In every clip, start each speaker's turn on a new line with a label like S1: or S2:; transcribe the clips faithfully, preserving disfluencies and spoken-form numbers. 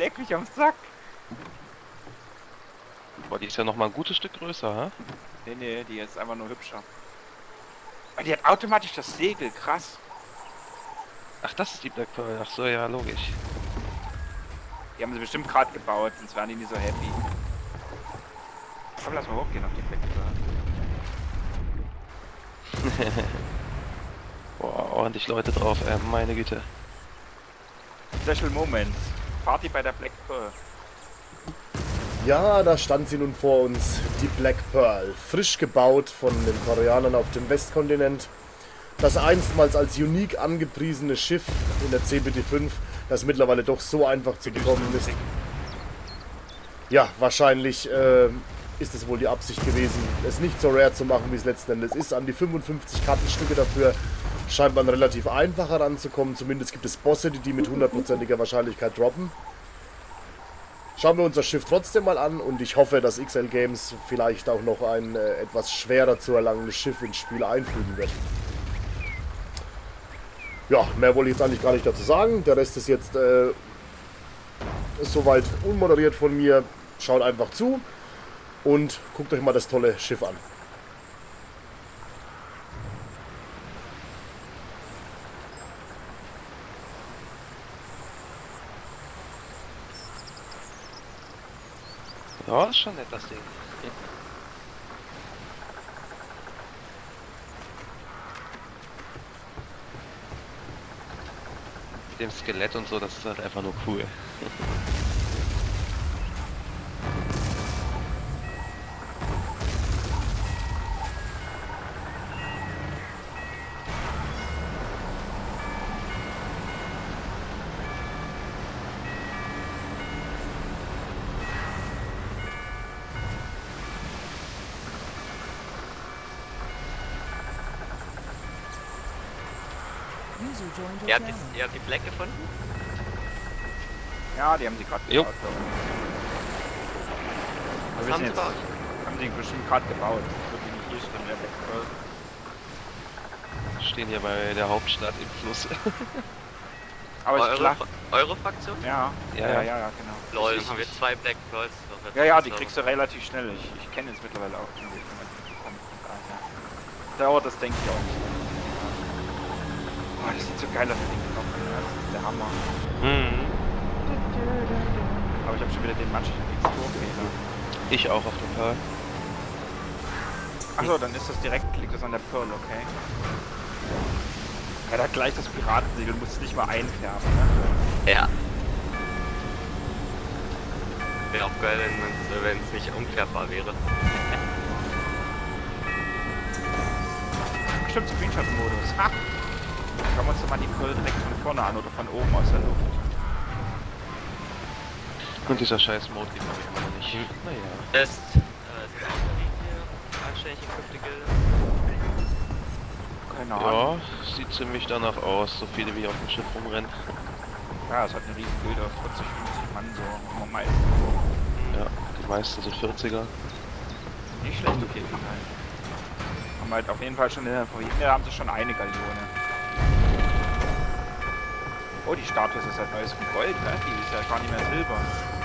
S1: leg mich am Sack.
S2: Boah, die ist ja noch mal ein gutes Stück größer, hä?
S1: Nee, nee, die ist einfach nur hübscher. Aber die hat automatisch das Segel, krass.
S2: Ach, das ist die Black Pearl. Ach so, ja, logisch.
S1: Die haben sie bestimmt gerade gebaut, sonst wären die nicht so happy. Komm, lass mal hochgehen auf die Black Pearl.
S2: Boah, ordentlich Leute drauf, äh, meine Güte.
S1: Special Moments. Party bei der Black Pearl.
S3: Ja, da stand sie nun vor uns, die Black Pearl, frisch gebaut von den Koreanern auf dem Westkontinent. Das einstmals als unique angepriesene Schiff in der C B T fünf, das mittlerweile doch so einfach zu bekommen ist. Ja, wahrscheinlich äh, ist es wohl die Absicht gewesen, es nicht so rare zu machen, wie es letzten Endes ist. An die fünfundfünfzig Kartenstücke dafür scheint man relativ einfach heranzukommen. Zumindest gibt es Bosse, die die mit hundertprozentiger Wahrscheinlichkeit droppen. Schauen wir uns das Schiff trotzdem mal an und ich hoffe, dass X L Games vielleicht auch noch ein äh, etwas schwerer zu erlangendes Schiff ins Spiel einfügen wird. Ja, mehr wollte ich jetzt eigentlich gar nicht dazu sagen. Der Rest ist jetzt äh, soweit unmoderiert von mir. Schaut einfach zu und guckt euch mal das tolle Schiff an.
S2: Ja, ist schon nett, das Ding. Mit dem Skelett und so, das ist halt einfach nur cool.
S4: Ihr habt, die, ihr habt die Black gefunden?
S1: Ja, die haben sie gerade
S2: Jo.
S1: gebaut.
S4: Was
S1: Wir
S4: haben
S1: sind
S4: sie
S1: jetzt,
S4: gebaut?
S1: haben sie bestimmt gerade gebaut. Das ist wirklich nicht hier stehen, der Black Pearl.
S2: Wir stehen hier bei der Hauptstadt im Fluss.
S1: Aber ist
S4: Eure,
S1: klar.
S4: eure Fraktion?
S1: Ja,
S2: Ja,
S1: ja,
S2: ja.
S1: ja, ja, genau.
S4: Lol,
S1: Deswegen
S4: haben wir
S1: hab
S4: zwei Black Pearls.
S1: ich- Ja, ja, die kriegst du relativ schnell. Ich, ich kenne jetzt mittlerweile auch den Weg, wie man die bekommt. Von daher dauert das, denke ich, auch nicht. Oh, das sieht so geil aus, den Knochen. Ja, das ist der Hammer.
S2: Mhm.
S1: Aber ich habe schon wieder den matschigen Texturfehler.
S2: Ich auch auf der Pearl.
S1: Achso, dann ist das direkt, liegt das an der Pearl, okay. Ja, da gleich das Piratensegel, du musst es nicht mal einfärben, ne?
S4: Ja. Wäre auch geil, wenn es nicht umkehrbar wäre.
S1: Stimmt, Screenshot-Modus. Ha! Schauen wir uns doch mal die Pearl direkt von vorne an oder von oben aus der Luft.
S2: Und dieser scheiß Mode geht aber immer noch nicht. Naja.
S4: Das ist, äh, ist das auch die anständig equippte Gilde?
S1: Keine Ahnung.
S2: Ja, sieht ziemlich danach aus, so viele wie auf dem Schiff rumrennen.
S1: Ja, es hat eine riesen Bilder, vierzig, fünfzig Mann so, am meisten.
S2: Ja, die meisten sind vierziger.
S1: Nicht schlecht auf jeden Fall. Haben halt auf jeden Fall schon in der Vorhin, da haben sie schon eine Galeone. Oh, die Statue ist halt neues von Gold, ne? Die ist ja gar nicht mehr Silber.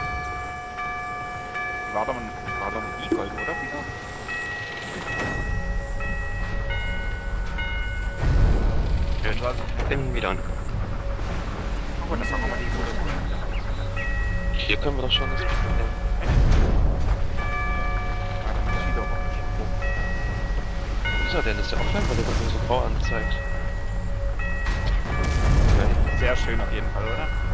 S1: Die war doch, war doch nie Gold, oder? Wieso?
S4: Ja, bin wieder an.
S1: Oh, das war nochmal die Foto.
S2: Hier können wir doch schon das
S1: Warte, das ist wieder rumgesprungen.
S2: Wo ist er denn? Ist der offline, weil der doch nur so grau anzeigt?
S1: Sehr schön auf jeden Fall, oder?